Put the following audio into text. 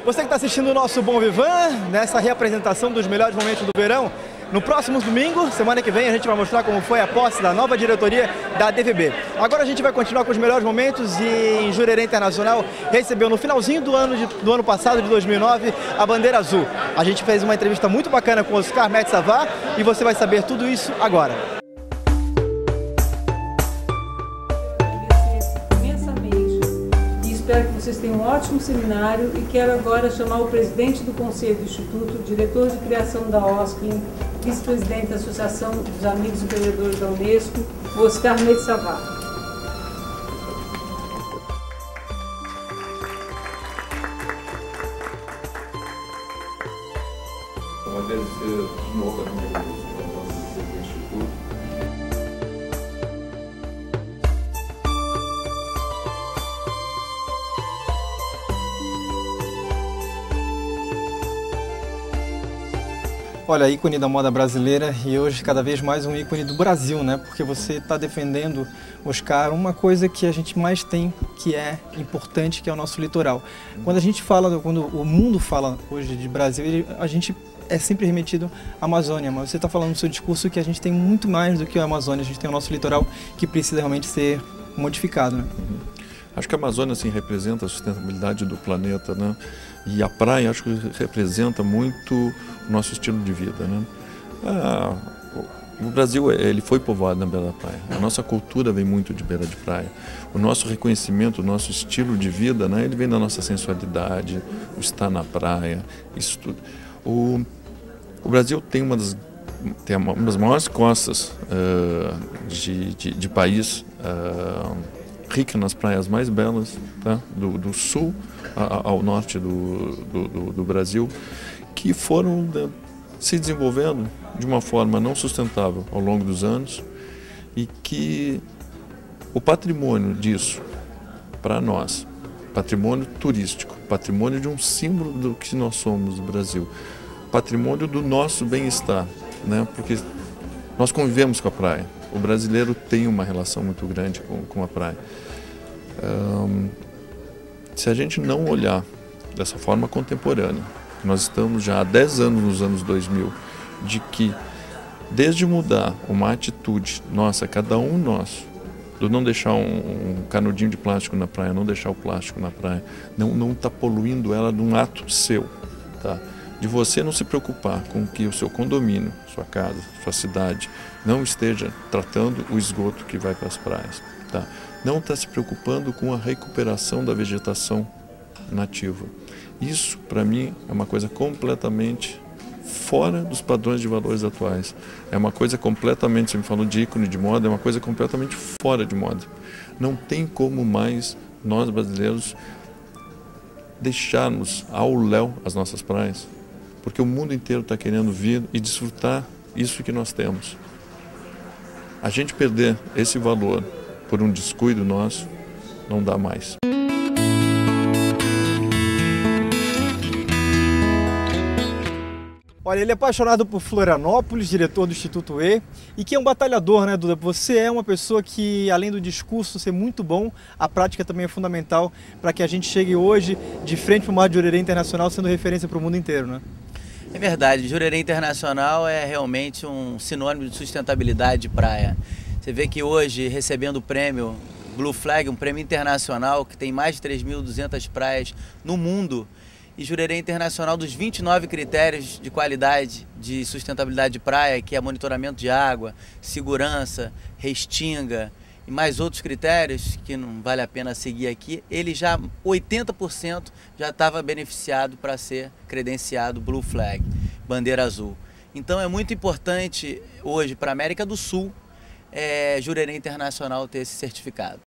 Você que está assistindo o nosso Bom Vivan, nessa reapresentação dos melhores momentos do verão, no próximo domingo, semana que vem, a gente vai mostrar como foi a posse da nova diretoria da DVB. Agora a gente vai continuar com os melhores momentos e em Jurerê Internacional recebeu no finalzinho do ano passado, de 2009, a bandeira azul. A gente fez uma entrevista muito bacana com o Oscar Metsavar e você vai saber tudo isso agora. Espero que vocês tenham um ótimo seminário e quero agora chamar o presidente do Conselho do Instituto, diretor de criação da OSCLIN, vice-presidente da Associação dos Amigos Empreendedores da Unesco, o Oscar Metsavar. Então, agradecer de novo a minha do Instituto. Olha, ícone da moda brasileira e hoje cada vez mais um ícone do Brasil, né? Porque você está defendendo, Oscar, uma coisa que a gente mais tem, que é importante, que é o nosso litoral. Quando a gente fala, quando o mundo fala hoje de Brasil, a gente é sempre remetido à Amazônia, mas você está falando no seu discurso que a gente tem muito mais do que a Amazônia, a gente tem o nosso litoral que precisa realmente ser modificado, né? Acho que a Amazônia assim, representa a sustentabilidade do planeta, né? E a praia acho que representa muito o nosso estilo de vida, né? O Brasil ele foi povoado na beira da praia. A nossa cultura vem muito de beira de praia. O nosso reconhecimento, o nosso estilo de vida, né? Ele vem da nossa sensualidade, o estar na praia, isso tudo. O Brasil tem uma das maiores costas de país, rica nas praias mais belas, tá? do sul ao norte do Brasil, que foram se desenvolvendo de uma forma não sustentável ao longo dos anos e que o patrimônio disso, para nós, patrimônio turístico, patrimônio de um símbolo do que nós somos, o Brasil, patrimônio do nosso bem-estar, né? Porque nós convivemos com a praia. O brasileiro tem uma relação muito grande com a praia. Se a gente não olhar dessa forma contemporânea, nós estamos já há 10 anos nos anos 2000, de que desde mudar uma atitude nossa, cada um nosso, do não deixar um canudinho de plástico na praia, não deixar o plástico na praia, não está poluindo ela de um ato seu, tá? De você não se preocupar com que o seu condomínio, sua casa, sua cidade, não esteja tratando o esgoto que vai para as praias. Tá? Não está se preocupando com a recuperação da vegetação nativa. Isso, para mim, é uma coisa completamente fora dos padrões de valores atuais. É uma coisa completamente, você me falou de ícone de moda, é uma coisa completamente fora de moda. Não tem como mais nós brasileiros deixarmos ao léu as nossas praias, porque o mundo inteiro está querendo vir e desfrutar isso que nós temos. A gente perder esse valor por um descuido nosso, não dá mais. Olha, ele é apaixonado por Florianópolis, diretor do Instituto E, e que é um batalhador, né, Duda? Você é uma pessoa que, além do discurso ser muito bom, a prática também é fundamental para que a gente chegue hoje de frente para o mar de Jurerê Internacional, sendo referência para o mundo inteiro, né? É verdade, Jurerê Internacional é realmente um sinônimo de sustentabilidade de praia. Você vê que hoje, recebendo o prêmio Blue Flag, um prêmio internacional que tem mais de 3.200 praias no mundo, e Jurerê Internacional, dos 29 critérios de qualidade de sustentabilidade de praia, que é monitoramento de água, segurança, restinga e mais outros critérios que não vale a pena seguir aqui, ele já 80% já estava beneficiado para ser credenciado Blue Flag, bandeira azul. Então é muito importante hoje para a América do Sul Jurerê Internacional ter esse certificado.